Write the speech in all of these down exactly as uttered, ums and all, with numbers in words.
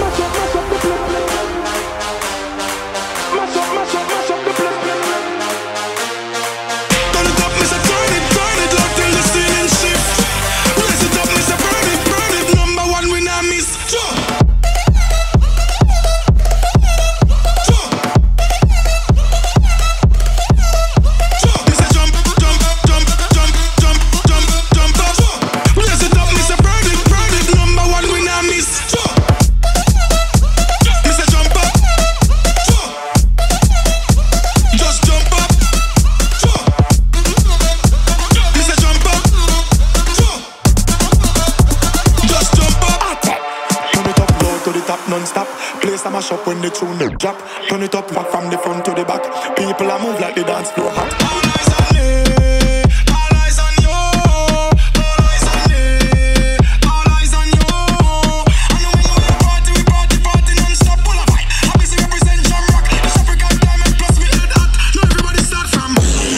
Non-stop, place a mash up when the tune they drop. Turn it up, back from the front to the back. People are move like the dance floor hot. All eyes on me, all eyes on you, all eyes on me, all eyes on you. I know when we party, we party, party non-stop, full of fight. Obviously represent Jam Rock, this African diamond plus we head hot. Now everybody start from.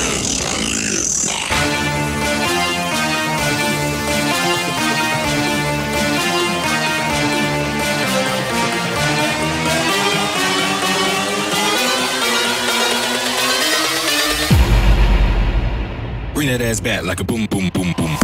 Bring that ass back like a boom, boom, boom, boom.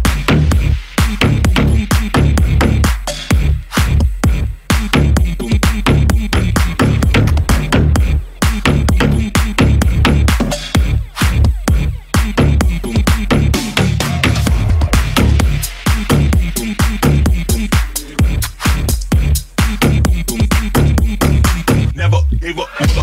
Never gave up, never.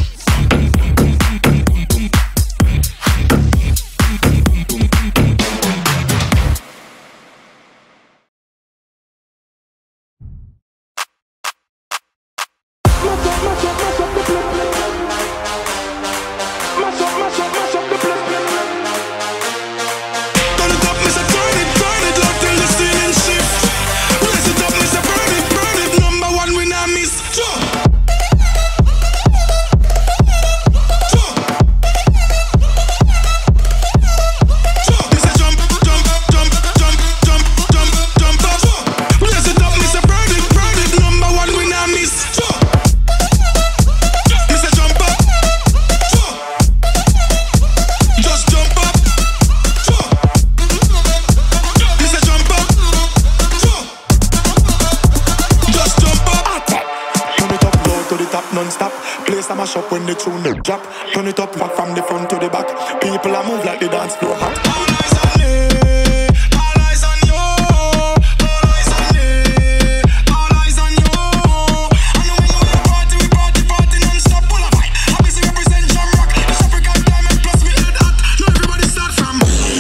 Non-stop, place a mash up when the tune they drop. Turn it up, back from the front to the back. People are move like the dance floor hot. All eyes on me, all eyes on you, all eyes on me, all eyes on you. I know when we party, we party, party non-stop, full of fight. Obviously represent Jam Rock, this African diamond plus we head hot. Now everybody start from.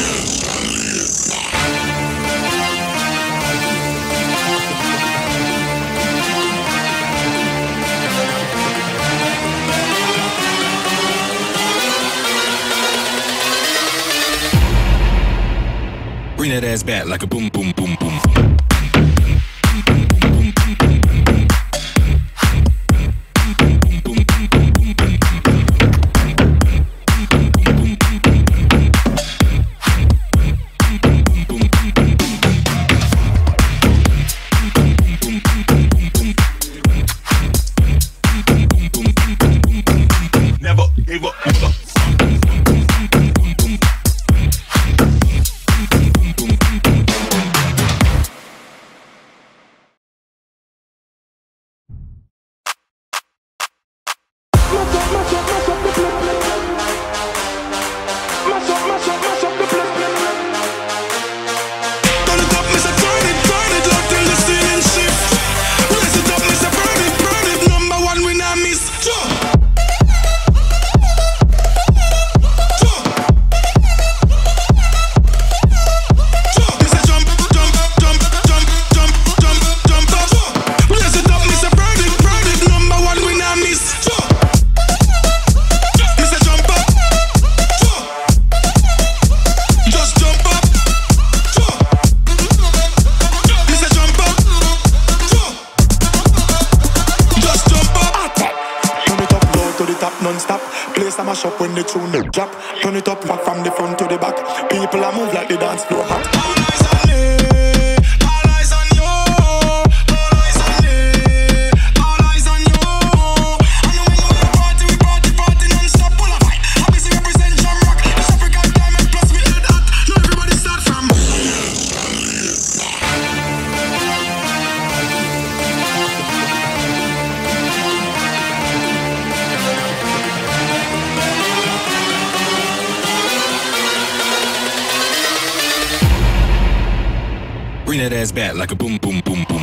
Bring that ass back like a boom, boom, boom, boom. Never gave up, never. Non-stop, place a mash up when the tune they drop. Turn it up, back from the front to the back. People are move like the dance floor hot. All eyes on me, all eyes on you, all eyes on me, all Bring that ass back like a boom, boom, boom, boom.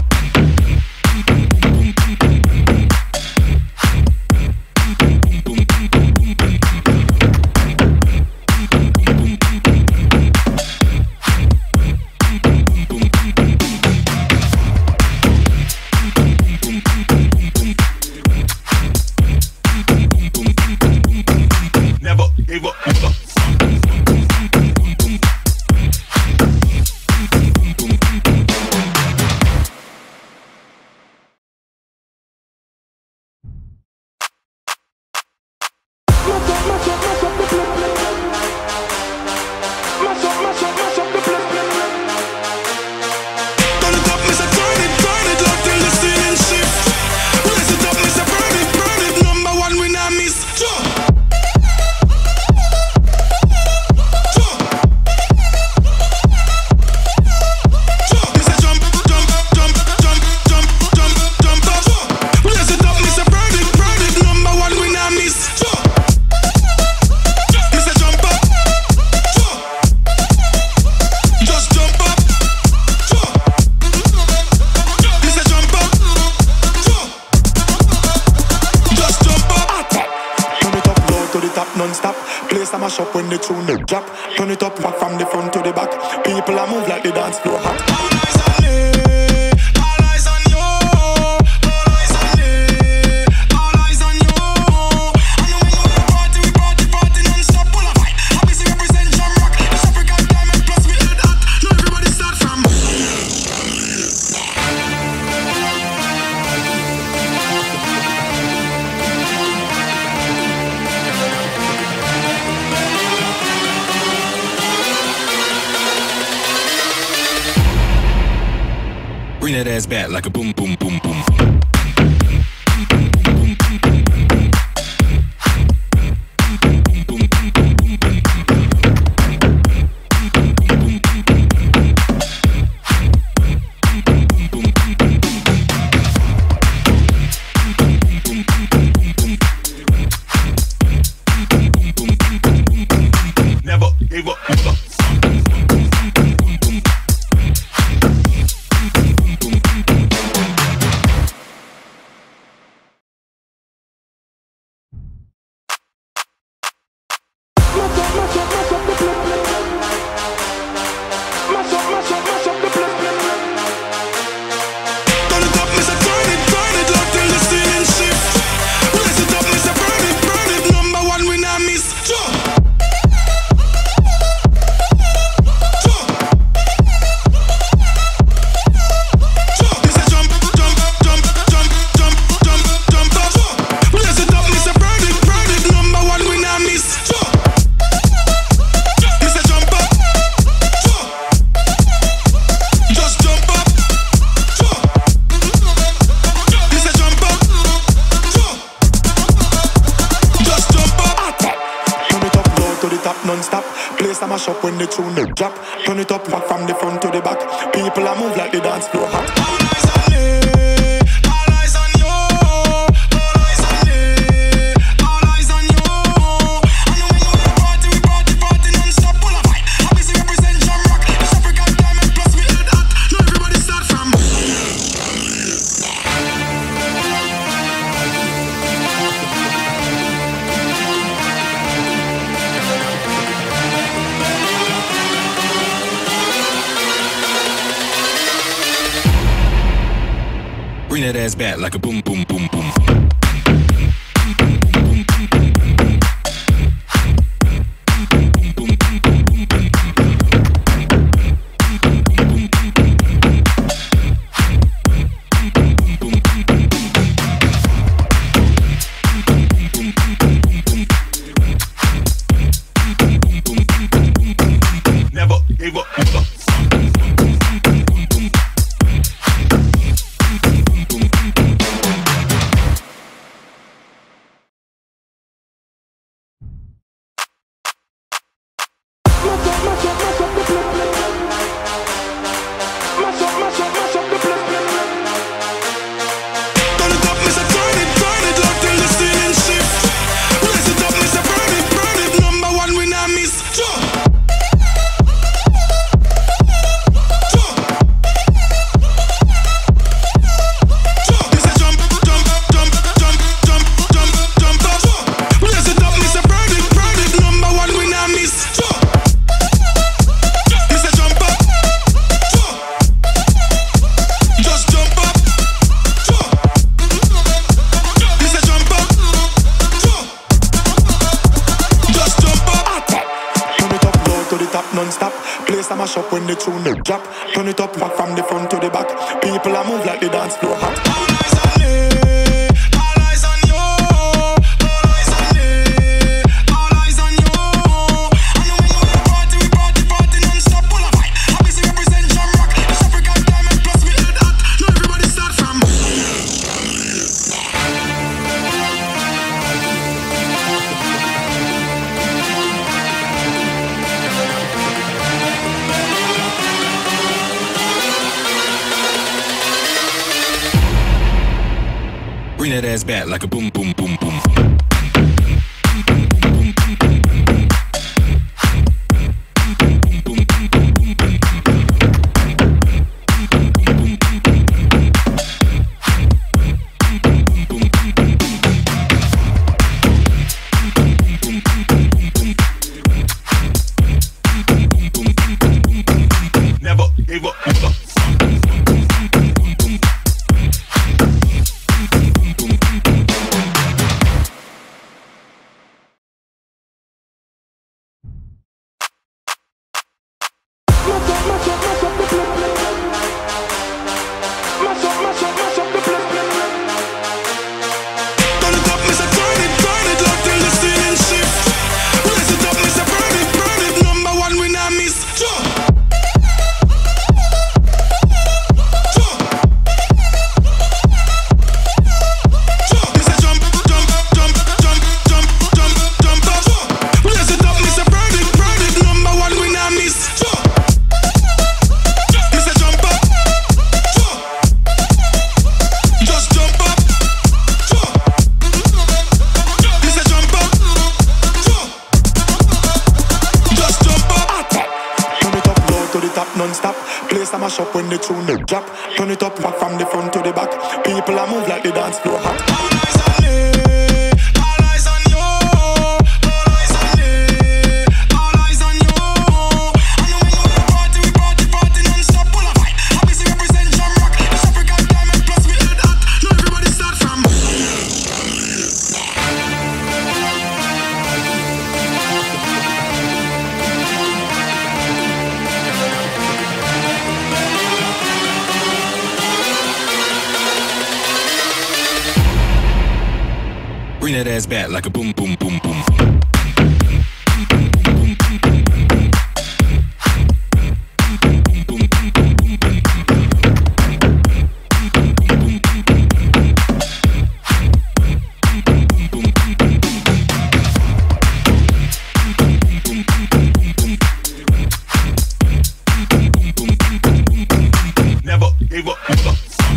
Never gave up, never. Non-stop, place a mash up when the tune they drop. Turn it up, back from the front to the back. People are move like the dance floor hot. All eyes on me, all eyes on you, all eyes on me, all eyes on you. I know when we party, we party, party non-stop, full of fight. Obviously represent Jam Rock, this African diamond plus we head hot. Now everybody start from. Bring that ass back like a boom, boom, boom, boom. Never gave up, never. Non-stop, place a mash up when the tune they drop. Turn it up, back from the front to the back. People are move like the dance floor hot. All eyes on me, all eyes on you, all eyes on me, all eyes on you. I know when we party, we party, party non-stop, full of fight. Obviously represent Jam Rock, this African diamond plus we head hot. Now everybody start from. Bring that ass back like a boom, boom, boom, boom. Never gave up, never. tune they drop. Turn it up, walk from the front to the back. People are move like the dance floor hot. All eyes on me, all eyes on you. All eyes on me, all eyes on you. I know when we party, we party, party non-stop, full of fight. Obviously represent Jam Rock, this African diamond plus we head hot. Now everybody start from. Bring that ass back like a boom, boom, boom, boom. Never gave up, never. Non-stop, place a mash up when the tune they drop. Turn it up, walk from the front to the back. People are move like the dance floor hot. All eyes on me, all eyes on you. All eyes on me, all eyes on you. I know when we party, we party, party non-stop, full of fight. Obviously represent Jam Rock, this African diamond plus we head hot. Now everybody start from. Bring that ass back like a boom, boom, boom, boom. Never gave up, never.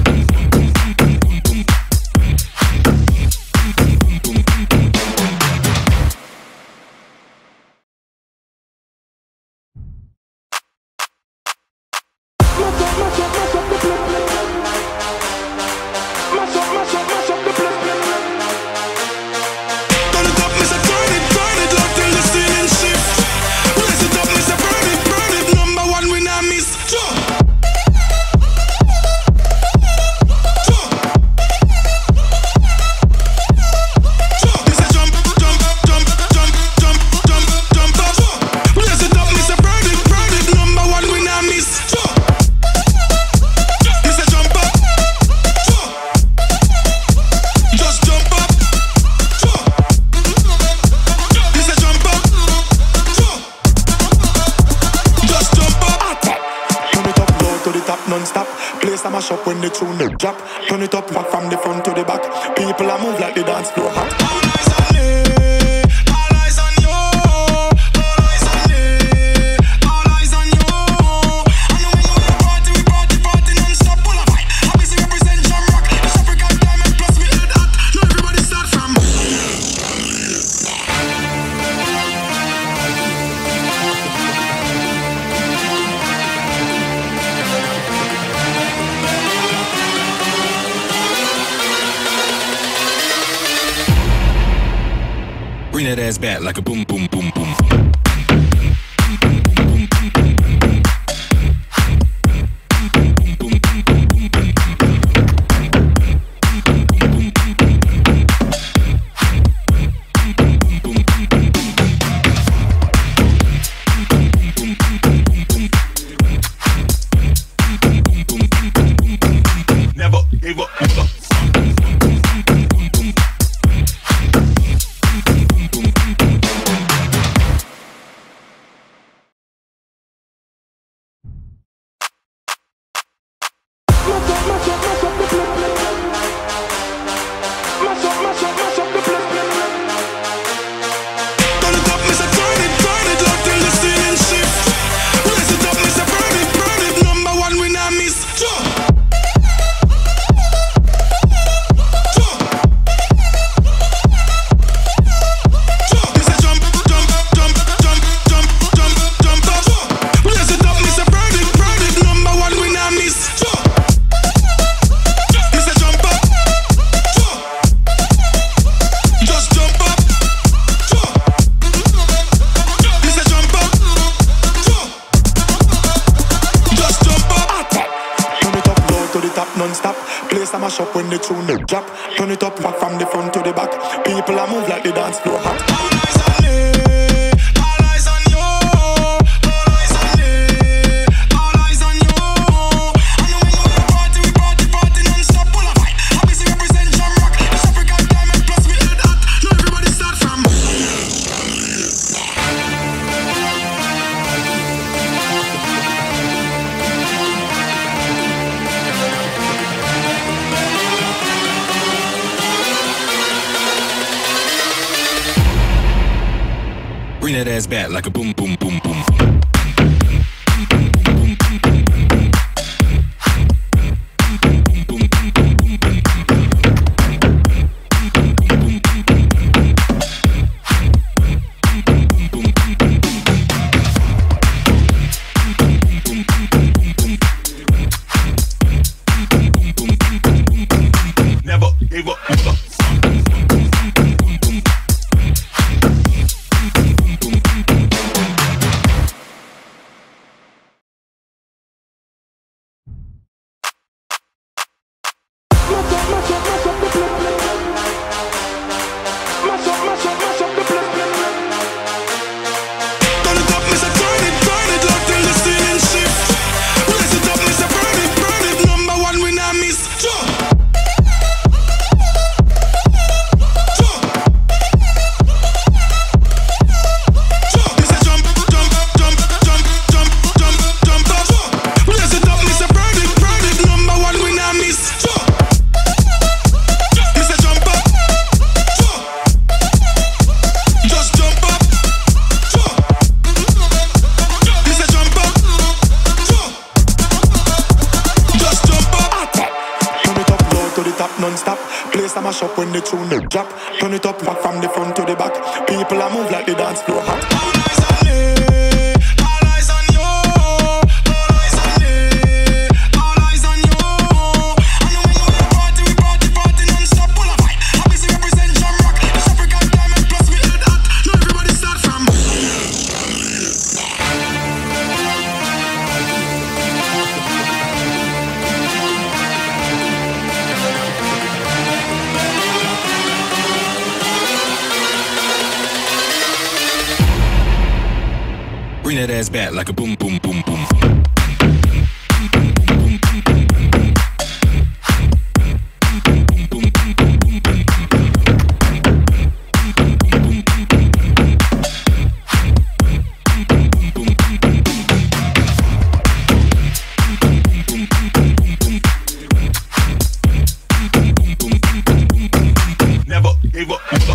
Non-stop, place a mash up when the tune they drop. Turn it up, walk from the front to the back. People are move like the dance floor hot. All eyes on me, all eyes on you. All eyes on me, all eyes on you. I know when we party, we party, party non-stop, full of fight. Obviously represent Jam Rock, this African diamond plus we head hot. Now everybody start from. Bring that ass back like a boom, boom, boom, boom. mash up when the tune they drop. Turn it up back from the front to the back. People a move like the dance floor hot. All eyes on me, all eyes on you. All eyes on me, all eyes on you. I know when we party, we party, party non-stop. Full of fight. Obviously represent Jam Rock. This African diamond plus we head hot. Now everybody start from. Bring that ass back like a boom, boom, boom, boom. Never gave up, never. Non-stop, place a mash up when the tune they drop. Turn it up back from the front to the back. People a move like the dance floor hot. All eyes on me, all eyes on you. All eyes on me, all eyes on you. I know when we party, we party, party non-stop. Full of fight. Obviously represent Jam Rock. This African diamond plus we head hot. Now everybody start from. Bring that ass back like a boom, boom, boom, boom. Never gave up, never.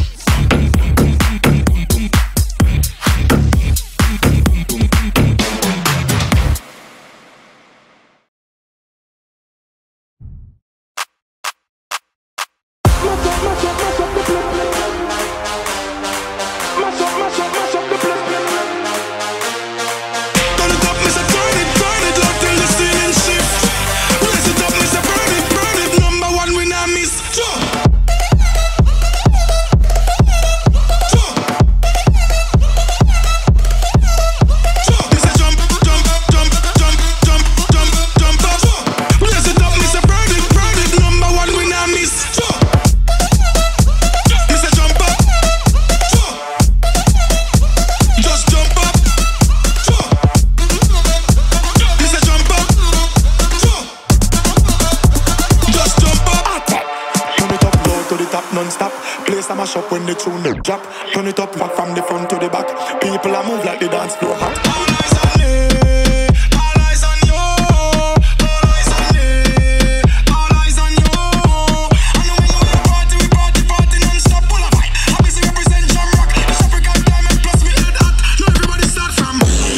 Non-stop, place a mash up when the tune they drop. Turn it up back from the front to the back. People a move like the dance floor hot. All eyes on me, all eyes on you. All eyes on me, all eyes on you. I know when we party, we party, party non-stop. Full of fight. Obviously represent Jam Rock. This African diamond plus we head hot. Now everybody start from.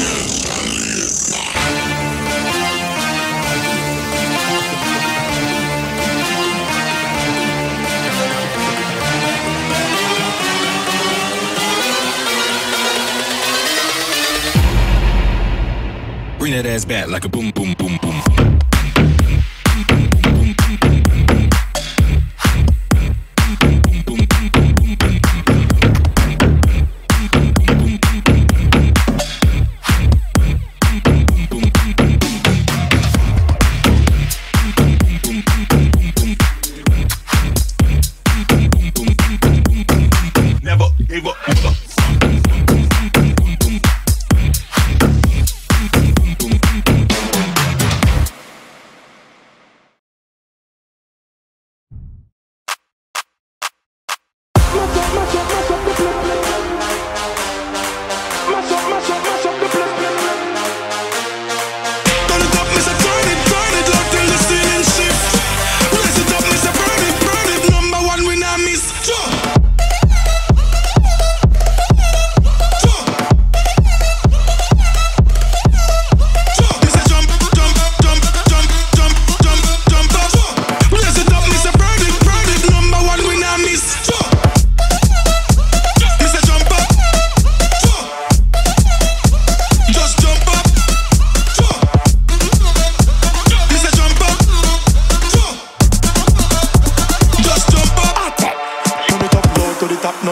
Bring that ass back like a boom, boom, boom, boom.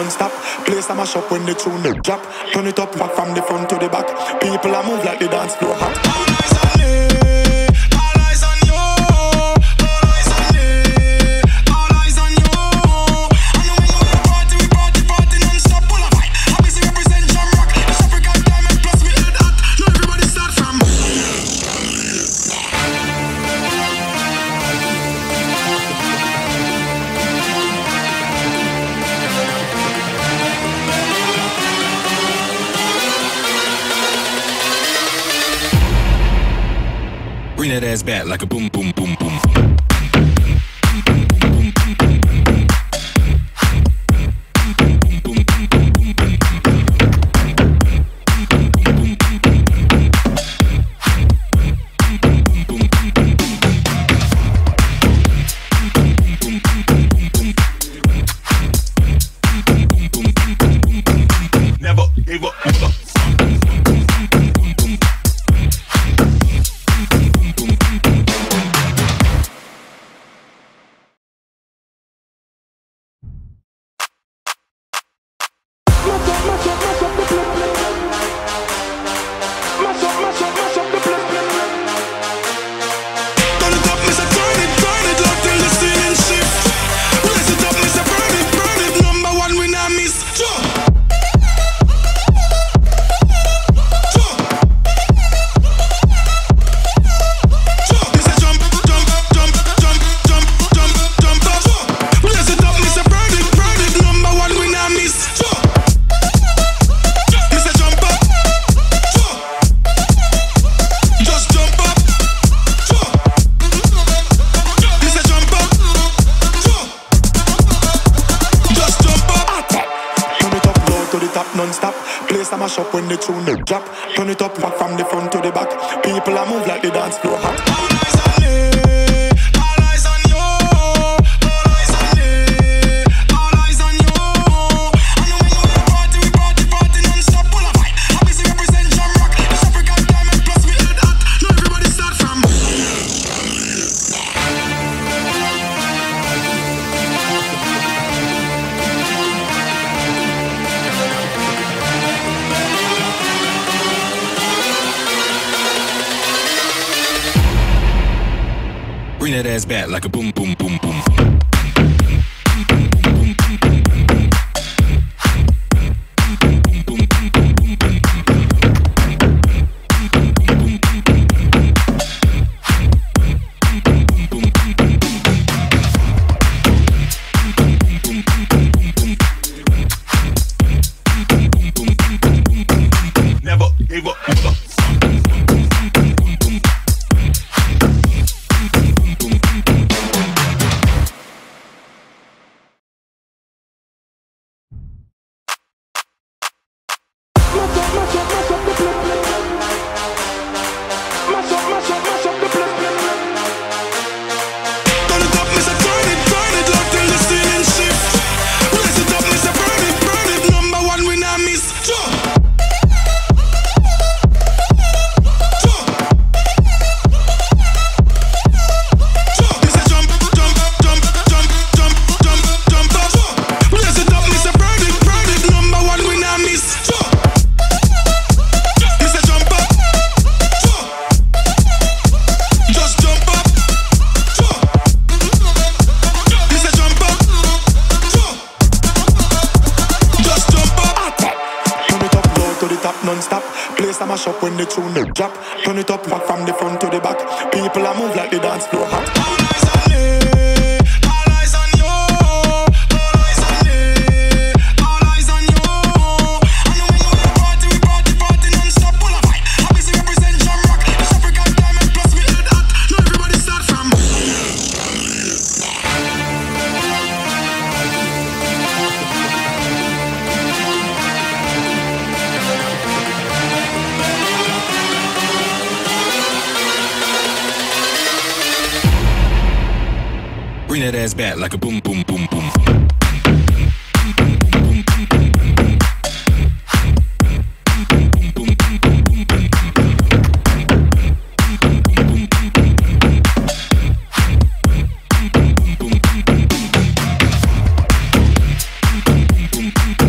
non-stop. Place a mash up when the tune they drop. Turn it up, walk from the front to the back. People a move like the dance floor hot. All eyes on me, all eyes on you. All eyes on me, all eyes on you. I know when we party, we party, party non-stop. Full of fight, obviously represent Jam Rock. This African diamond plus we head hot. Now everybody start from. Bring that ass back like a boom, boom, boom, boom. Never gave up, never. Non-stop, place a mash up when the tune they drop. Turn it up, walk from the front to the back. People a move like the dance floor hot. All eyes on me, all eyes on you. All eyes on me, all eyes on you. I know when we party, we party, party non-stop. Full of fight, obviously represent Jam Rock. This African diamond plus we head hot. Now everybody start from. Bring that ass back like a boom, boom, boom, boom. Never gave up, never. Non-stop, place a mash up when the tune they drop. Turn it up, walk from the front to the back. People a move like the dance floor hot. All eyes on me, all eyes on you. All eyes on me, all eyes on you. I know when we party, we party, party non-stop. Full of fight, obviously represent Jam Rock. This African diamond plus we head hot. Now everybody start from. Bring that ass back like a boom, boom, boom, boom. Boom, boom, boom.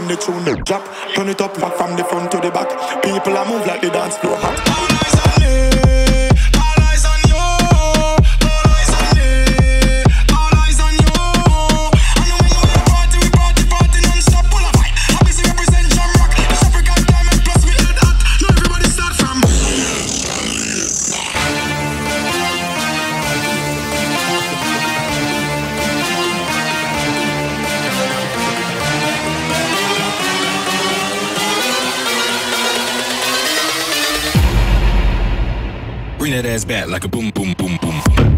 the tune they drop. Turn it up back from the front to the back. People are move like the dance floor hot. All eyes on me, all eyes on you. All eyes on me, all eyes on you. I know when we party, we party, party non-stop, full of fight. Obviously represent Jam Rock, this African diamond plus we head hot. Now everybody start from. Bring that ass back like a boom, boom, boom, boom.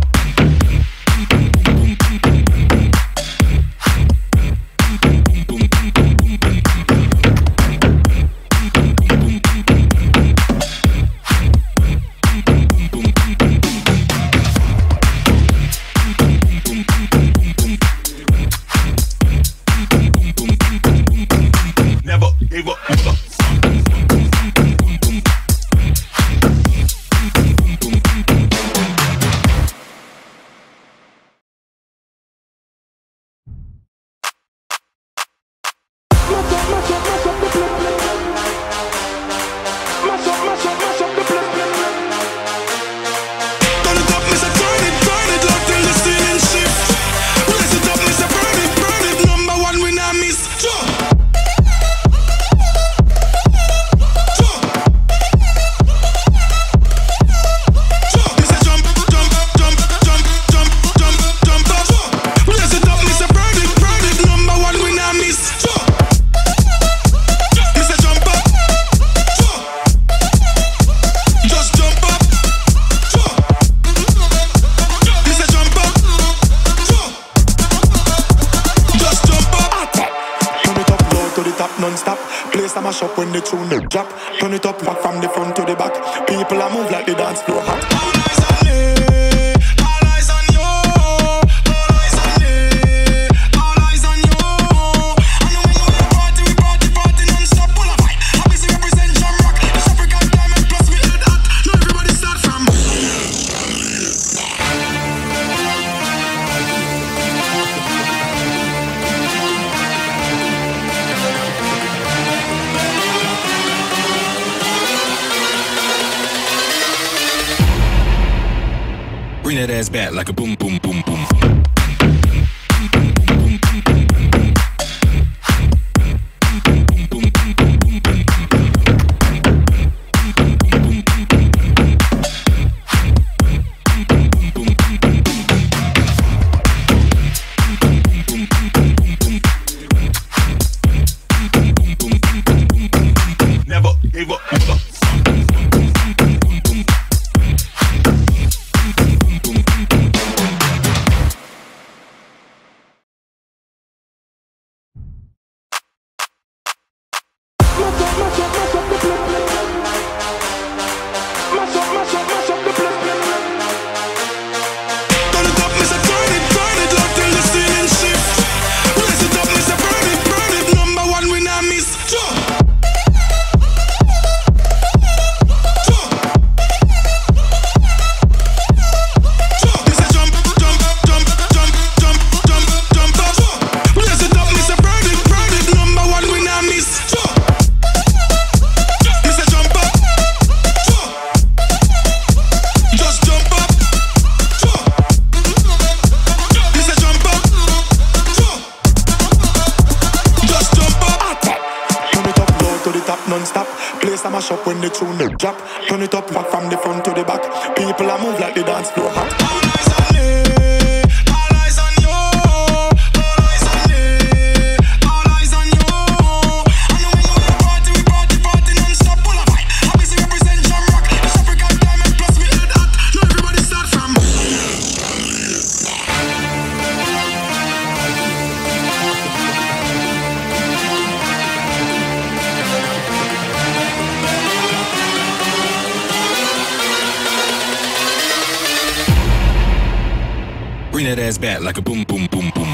Never gave up, never. Non-stop, place a mash up when the tune they drop. Turn it up back from the front to the back. People are move like the dance floor hot. All eyes on me, all eyes on you. All eyes on me, all eyes on you. I know when we party, we party, party non-stop, full of fight. Obviously represent Jam Rock, this African diamond plus we head hot. Now everybody start from. Bring that ass back like a boom, boom, boom, boom. Never gave up, never. Non-stop, place a mash up when the tune they drop. Turn it up back from the front to the back. People are move like the dance floor hot. All eyes on me, all eyes on you. All eyes on me, all eyes on you. I know when we party, we party, party non-stop, full of fight. Obviously represent Jam Rock, this African diamond plus we head hot. Now everybody start from. Bring that ass back like a boom, boom, boom, boom.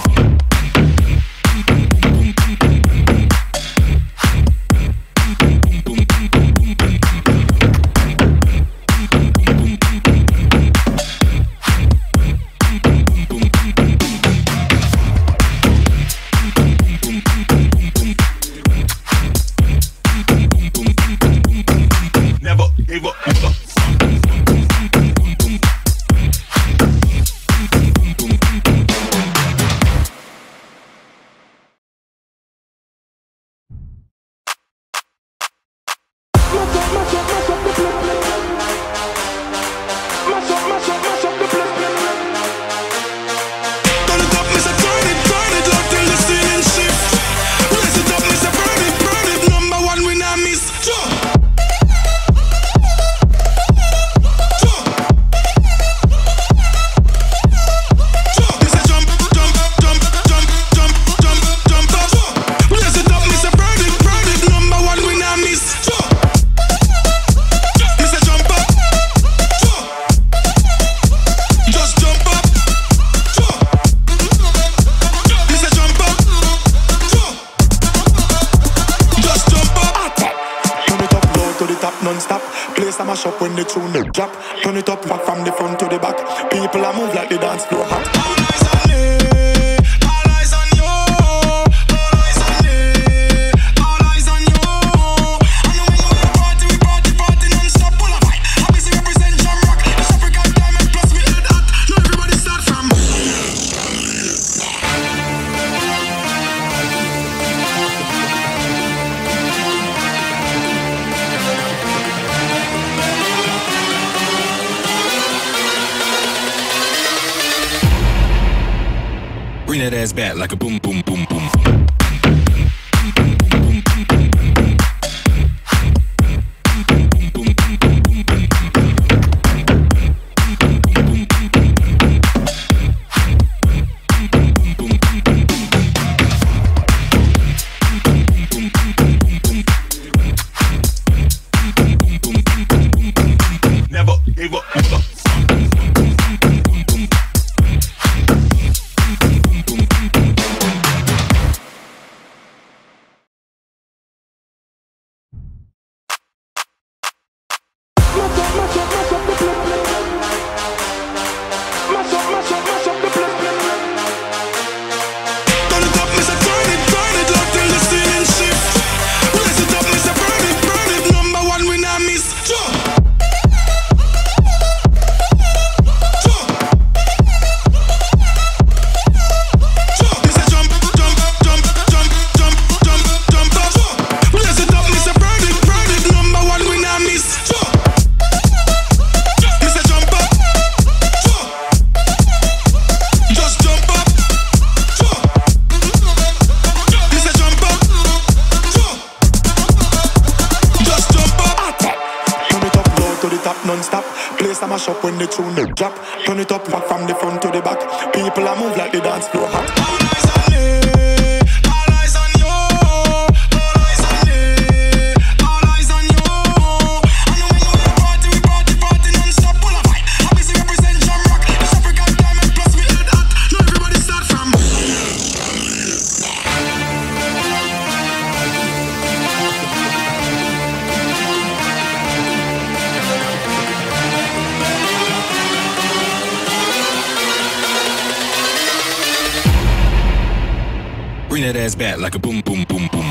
non-stop. Place a mash up when the tune they drop. Turn it up, rock from the front to the back. People a move like the dance floor hot. All eyes on me, all eyes on you. All eyes on me, all eyes on you. I know when we party, we party, party non-stop. Full of fight, happy to represent Jam Rock. This African diamond plus we head hot. Now everybody start from. Bring that ass back like a boom, boom, boom, boom. Never gave up, never. Non-stop, place a mash up when the tune they drop. Turn it up, rock from the front to the back. People a move like the dance floor hot. All eyes on me, all eyes on you. All eyes on me, all eyes on you. I know when we party, we party, party non-stop. Full of fight, happy to represent Jam Rock. This African diamond plus we head hot. Now everybody start from. Bring that ass back like a boom, boom, boom, boom.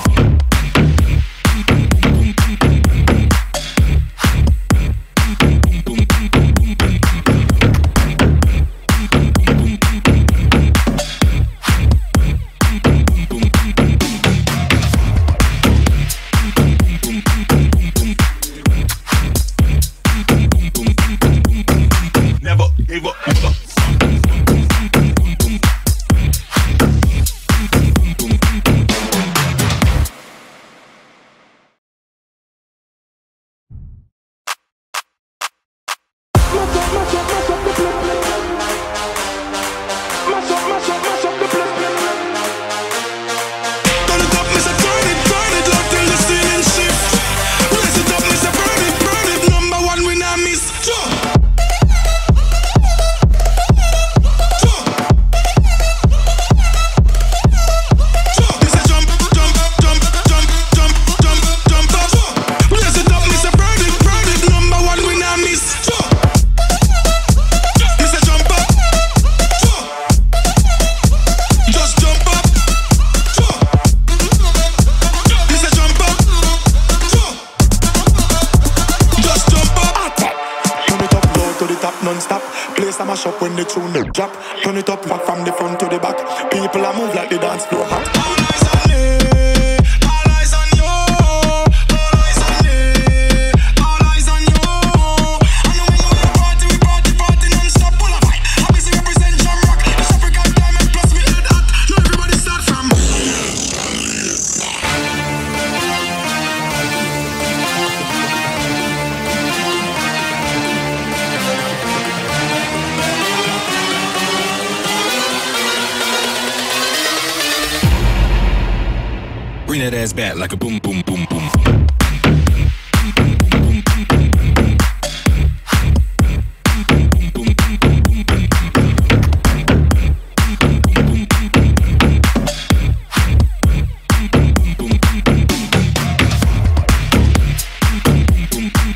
Never gave up, never. Non-stop, place a mash up when the tune they drop. Turn it up, rock from the front to the back. People a move like the dance floor hot. All eyes on me, all eyes on you. All eyes on me, all eyes on you. I know when we party, we party, party non-stop. Full of fight, happy to represent Jam Rock. This African diamond plus we head hot. Now everybody start from. Bring that ass back like a boom, boom, boom, boom. Boom, boom, boom.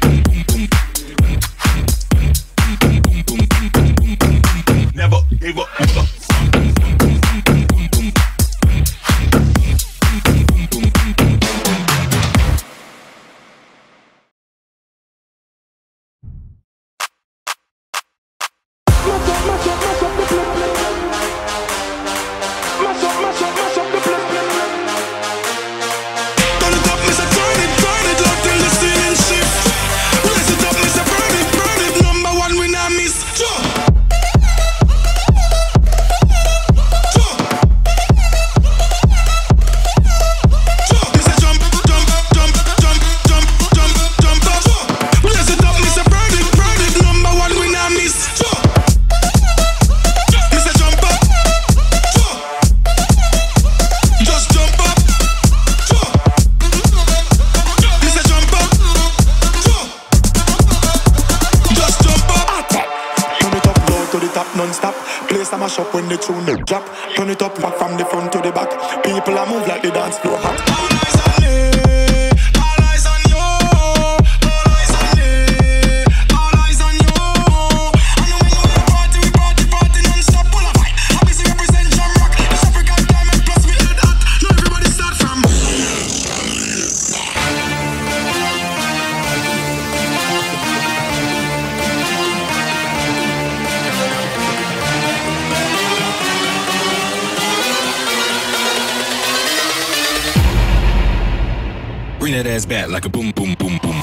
mash up when the tune they drop. Turn it up back from the front to the back. People a move like the dance floor hot. All eyes on me, all eyes on you. All eyes on me, all eyes on you. I know when we party, we party, party non-stop. Full of fight. Obviously represent Jam Rock. This African diamond plus we head hot. Now everybody start from. Bring that ass back like a boom, boom, boom, boom.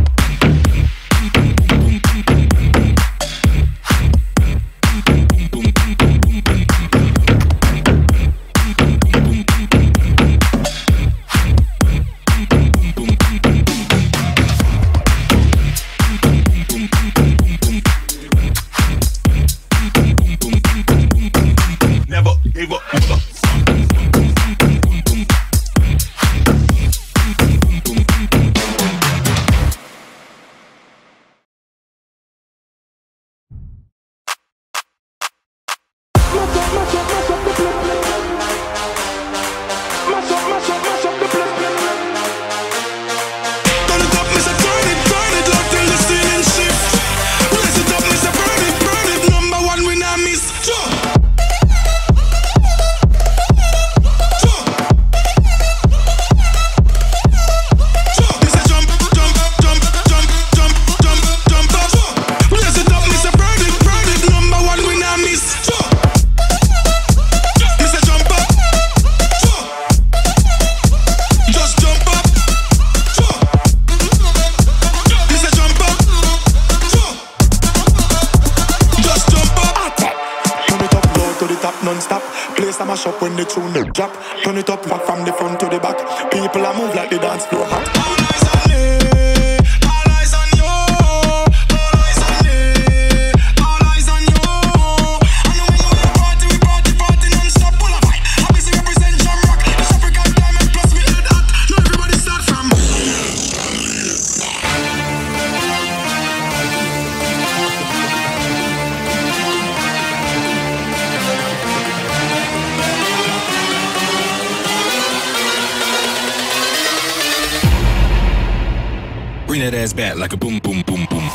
Never gave up, never. Non-stop, place a mash up when the tune they drop. Turn it up back from the front to the back. People a move like the dance floor hot. All eyes on me, all eyes on you. All eyes on me, all eyes on you. I know when we party, we party, party non-stop. Full of fight. Obviously represent Jam Rock. This African diamond plus we head hot. Now everybody start from. Bring that ass back like a boom, boom, boom, boom.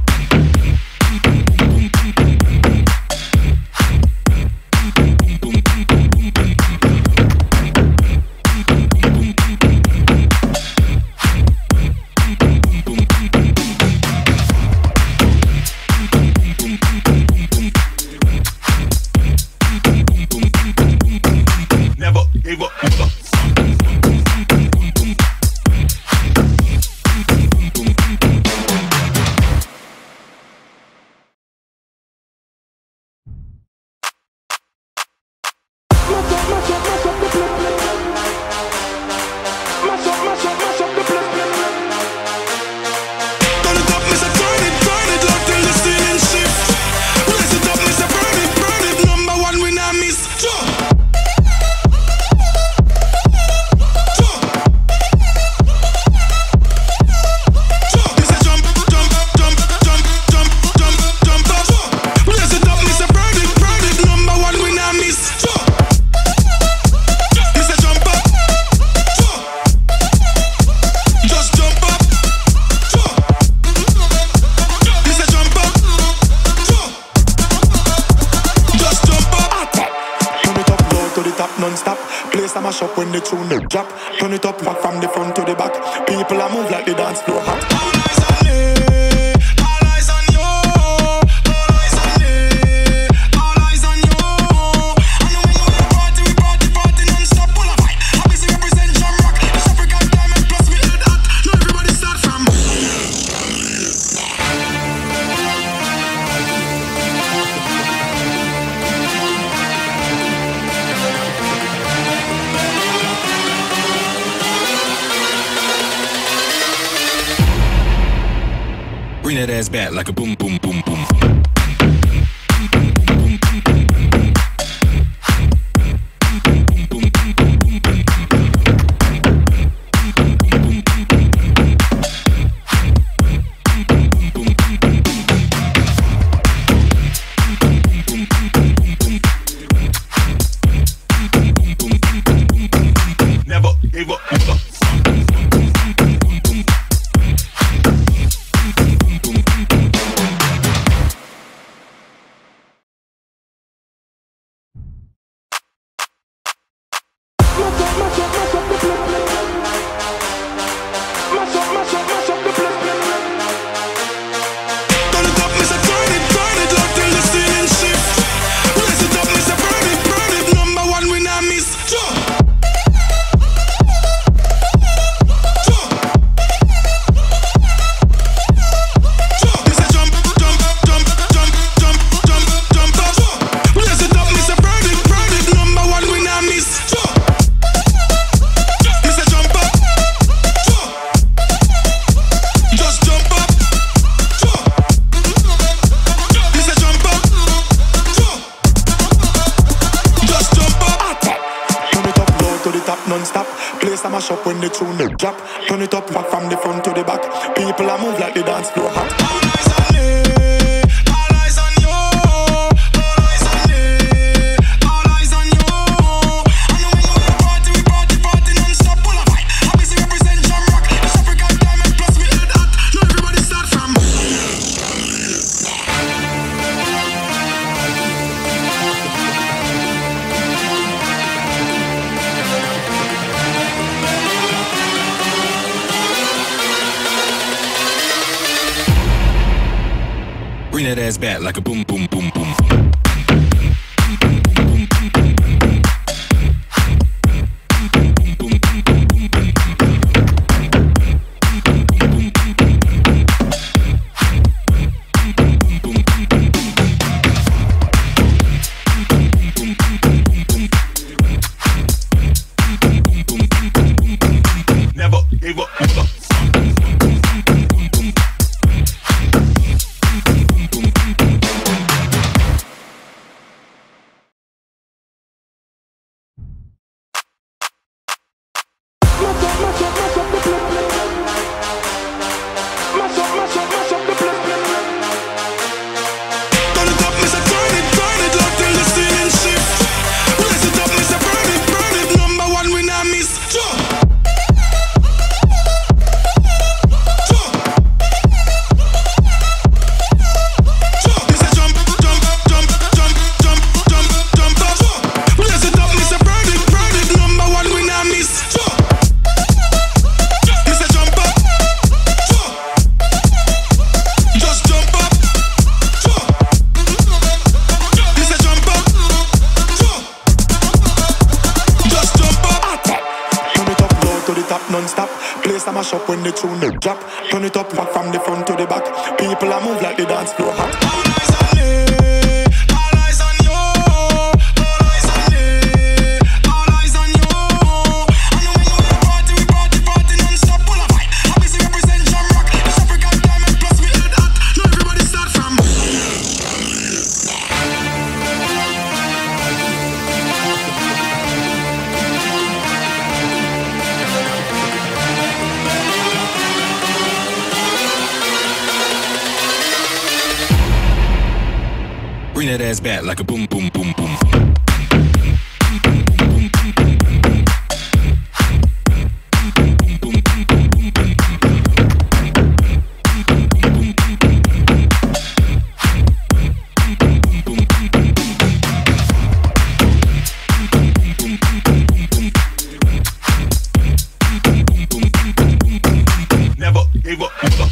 Never gave up, never. Non-stop, place a mash up when the tune they drop. Turn it up back from the front to the back. People a move like the dance floor hot. All eyes on me, all eyes on you. All eyes on me, all eyes on you. I know when we party, we party, party non-stop. Full of fight. Obviously represent Jam Rock. This African diamond plus we head hot. Now everybody start from. Bring that ass back like a boom, boom, boom, boom. up when the tune they drop. Turn it up back from the front to the back. People a move like the dance floor hot. All eyes on me, all eyes on you. All eyes on me, all eyes on you. I know when we party, we party, party non-stop. Full of fight. Obviously represent Jam Rock. This African diamond plus we head hot. Now everybody start from. Bring that ass back like a boom, boom, boom, boom. Never gave up, never. Non-stop, place a mash up when the tune they drop. Turn it up back from the front to the back. People a move like the dance floor hot. All eyes on me, all eyes on you. All eyes on me, all eyes on you. I know when we party, we party, party non-stop. Full of fight. Obviously represent Jam Rock. This African diamond plus we head hot. Now everybody start from. Bring that ass back like a boom, boom, boom, boom. Never gave up, never.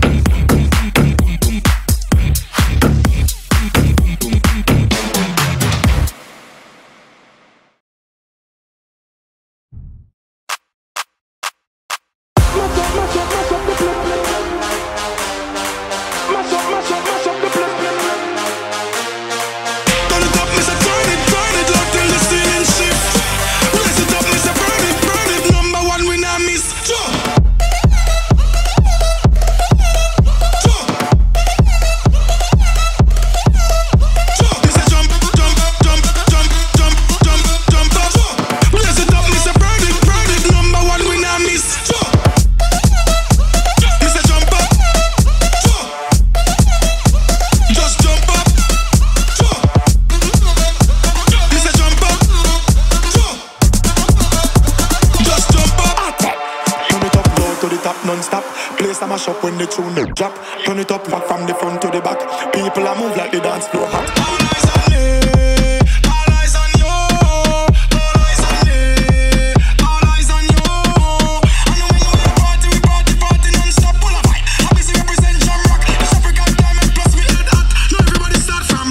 Non-stop, place a mash up when the tune they drop. Turn it up back from the front to the back. People a move like the dance floor hot. All eyes on me, all eyes on you. All eyes on me, all eyes on you. I know when we party, we party, party non-stop. Full of fight. Obviously represent Jam Rock. This African diamond plus we head hot. Now everybody start from.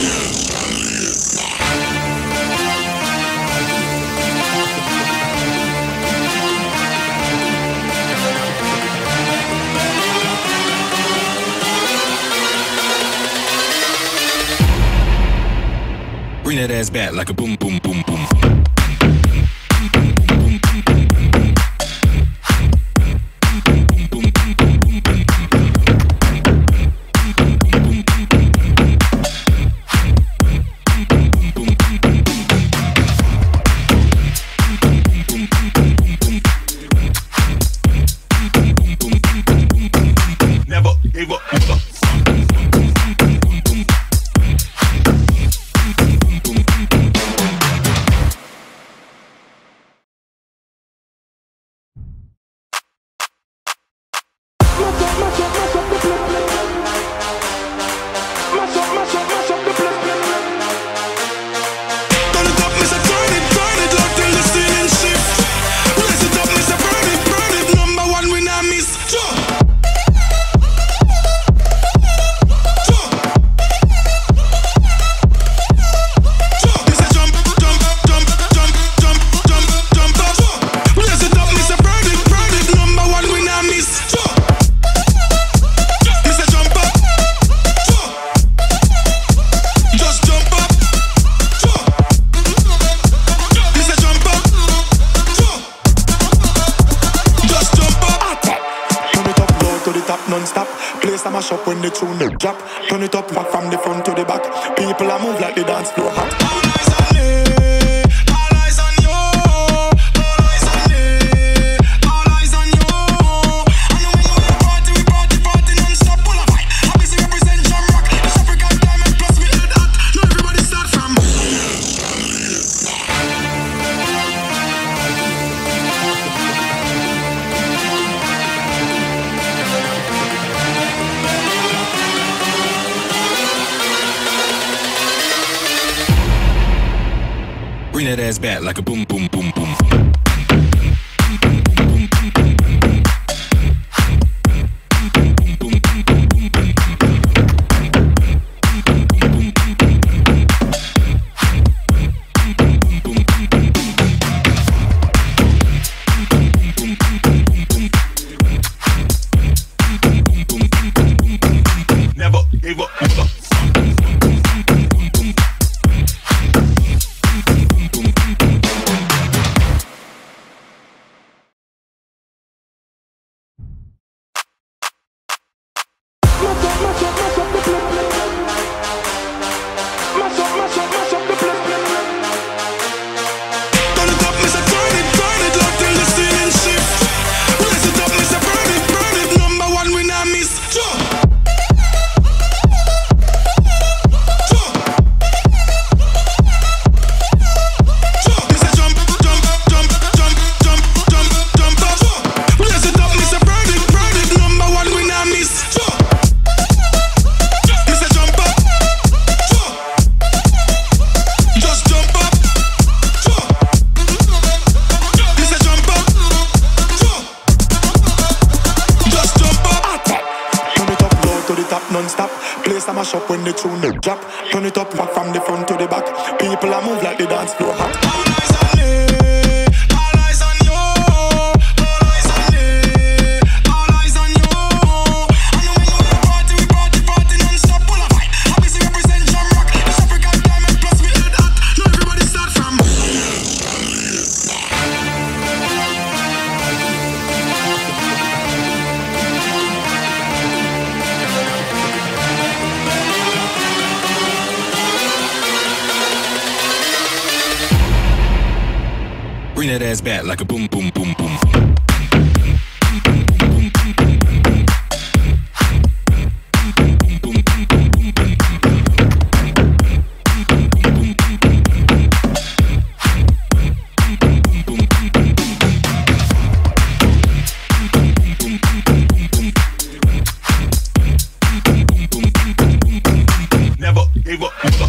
Bring that ass back like a boom, boom, boom, boom. non-stop. Place a mash up when the tune they drop. Turn it up back from the front to the back. People a move like the dance floor hot. All eyes on me, all eyes on you. All eyes on me, all eyes on you. I know when we party, we party, party non-stop. Full of fight. Happy to represent Jam Rock. This African diamond plus we head hot. Now everybody start from. Bring that ass back like a boom, boom, boom, boom. Never gave up, never. Non-stop, place a mash up when the tune they drop. Turn it up back from the front to the back. People a move like the dance floor hot. All eyes on me, all eyes on you. All eyes on me, all eyes on you. I know when we party, we party, party non-stop. Full of fight. Happy to represent Jam Rock. This African diamond plus we head hot. Now everybody start from. Bring that ass back like a boom, boom, boom, boom. Never gave up, never.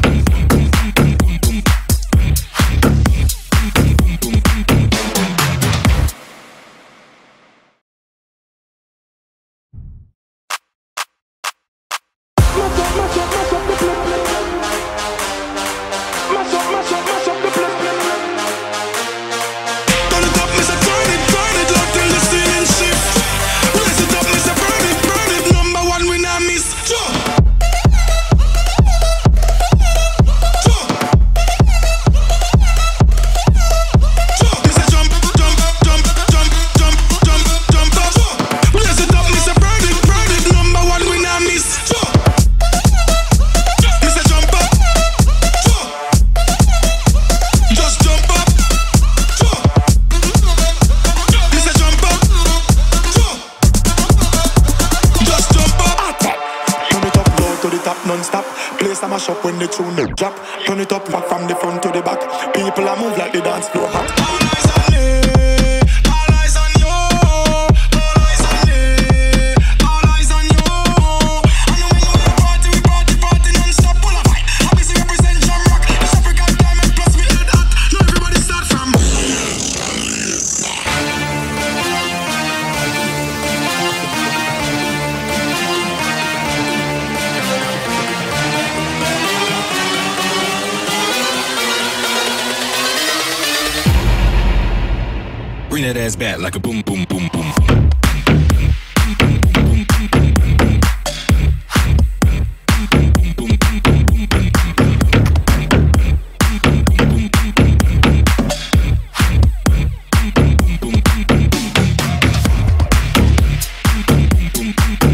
Non-stop, place a mash up when the tune they drop. Turn it up back from the front to the back. People a move like the dance floor hot. All eyes on me, all eyes on you. All eyes on me, all eyes on you. I know when we party, we party, party non-stop. Full of fight. Happy to represent Jam Rock. This African diamond plus we head hot. Now everybody start from. Bring that ass back like a boom, boom, boom, boom. Boom, boom, boom.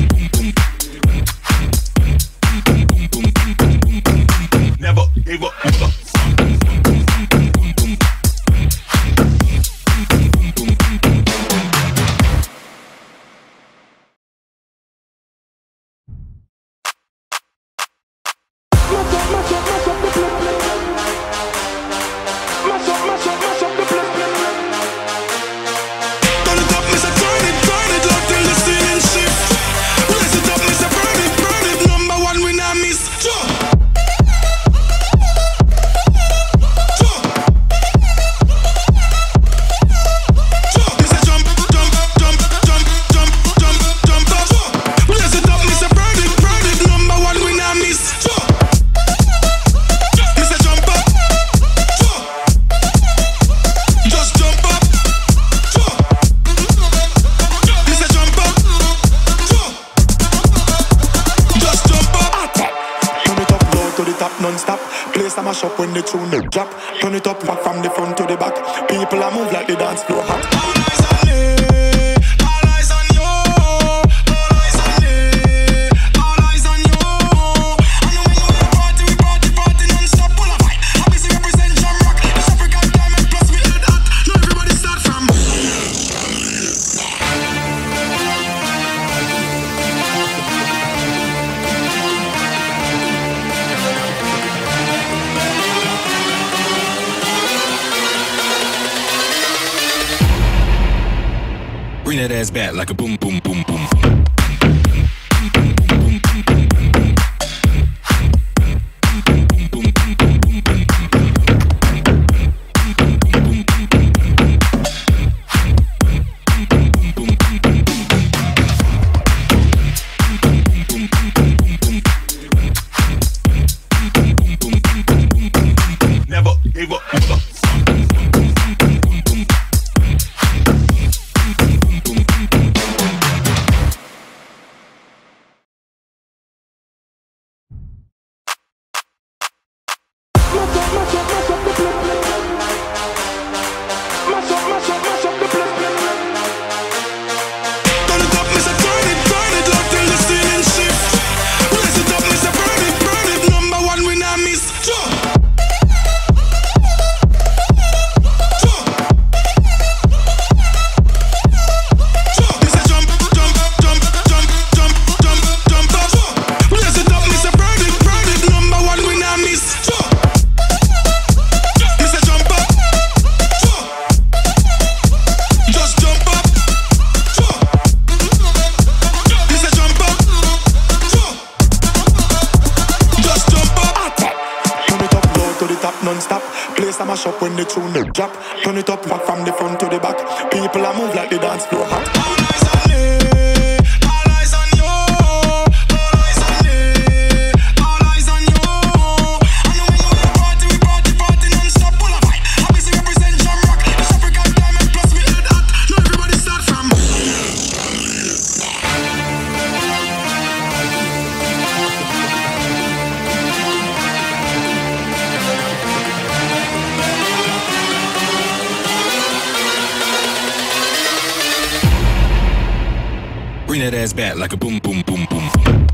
Place a mash up when the tune they drop. Turn it up back from the front to the back. People a move like the dance floor hot. All eyes on me, all eyes on you. All eyes on me, all eyes on you. I know when we party, we party, party non-stop. Full of fight. Happy to represent Jam Rock. This African diamond plus we head hot. Now everybody start from. Bring that ass back like a boom, boom, boom, boom. Never gave up, never. Non-stop, place a mash up when the tune they drop. Turn it up back from the front to the back. People a move like the dance floor hot. All eyes on me, all eyes on you. All eyes on me, all eyes on you. I know when we party, we party, party non-stop. Full of fight. Happy to represent Jam Rock. This African diamond plus we head hot. Now everybody start from. Bring that ass back like a boom, boom, boom, boom.